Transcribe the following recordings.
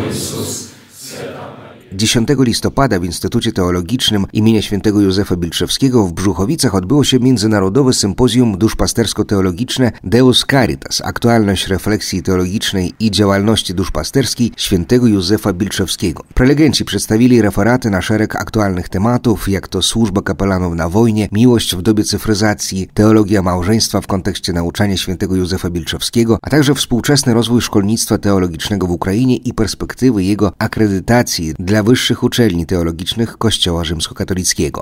10 listopada w Instytucie Teologicznym imienia świętego Józefa Bilczewskiego w Brzuchowicach odbyło się międzynarodowe sympozjum duszpastersko-teologiczne Deus Caritas – aktualność refleksji teologicznej i działalności duszpasterskiej świętego Józefa Bilczewskiego. Prelegenci przedstawili referaty na szereg aktualnych tematów, jak to służba kapelanów na wojnie, miłość w dobie cyfryzacji, teologia małżeństwa w kontekście nauczania świętego Józefa Bilczewskiego, a także współczesny rozwój szkolnictwa teologicznego w Ukrainie i perspektywy jego akredytacji dla wyższych uczelni teologicznych Kościoła rzymskokatolickiego.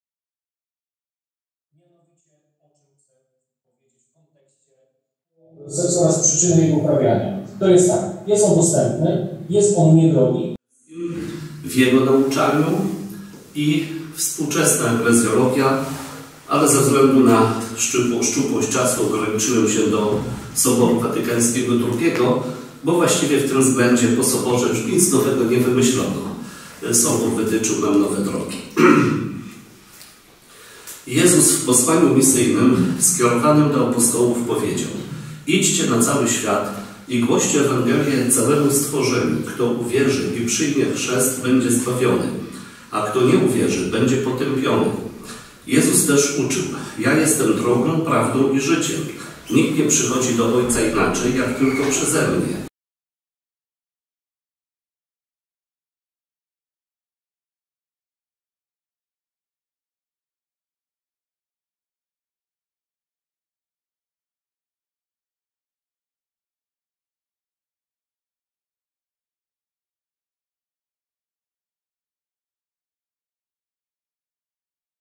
Ze coraz przyczyny jego uprawiania. To jest tak, jest on dostępny, jest on niedrogi. W jego nauczaniu i współczesna eklezjologia, ale ze względu na szczupłość czasu ograniczyłem się do Soboru Watykańskiego II, bo właściwie w tym względzie po Soborze już nic nowego nie wymyślono. Sobór wytyczył nam nowe drogi. Jezus w posłaniu misyjnym skierowanym do apostołów powiedział: idźcie na cały świat i głoście Ewangelię całemu stworzeniu. Kto uwierzy i przyjmie chrzest, będzie zbawiony, a kto nie uwierzy, będzie potępiony. Jezus też uczył: ja jestem drogą, prawdą i życiem. Nikt nie przychodzi do Ojca inaczej, jak tylko przeze mnie.